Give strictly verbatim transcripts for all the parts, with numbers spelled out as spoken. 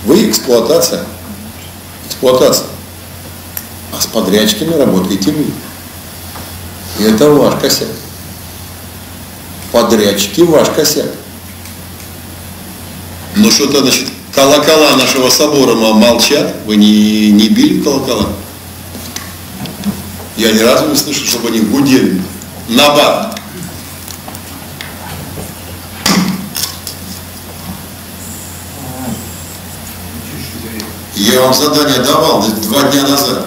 Вы эксплуатация. Эксплуатация. А с подрядчиками работаете вы. И это ваш косяк. Подрядчики ваш косяк. Ну что-то, значит, колокола нашего собора молчат. Вы не, не били колокола? Я ни разу не слышал, чтобы они гудели. Набат. Я вам задание давал два дня назад.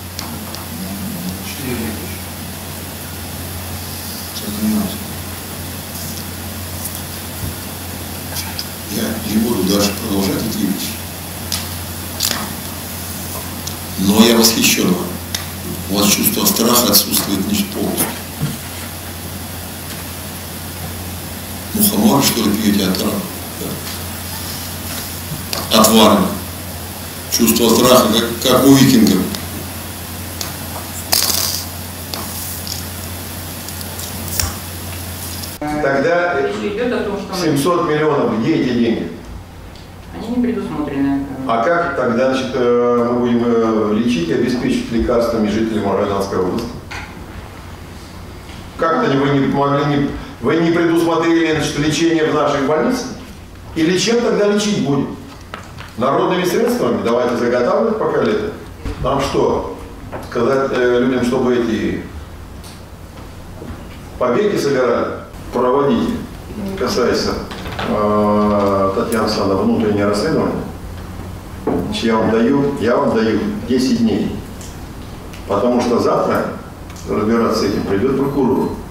Я не буду дальше продолжать эти вещи. Но я восхищен вам. У вас чувство страха отсутствует полностью. Мухомор, что ли, пьете от раны? Да. Отварами. Чувство страха, как, как у викингов. Тогда идет о том, что семьсот миллионов, где эти деньги? Они не предусмотрены. А как тогда, значит, мы будем лечить и обеспечить лекарствами жителей Магаданской области? Как-то вы не помогли, не, вы не предусмотрели, значит, лечение в наших больницах? Или чем тогда лечить будем? Народными средствами? Давайте заготавливать пока лето. Нам что? Сказать э, людям, чтобы эти побеги собирали? Проводите. Касается э, Татьяны Александровны, внутреннее расследование. Значит, я вам даю, я вам даю десять дней. Потому что завтра разбираться с этим придет прокурор.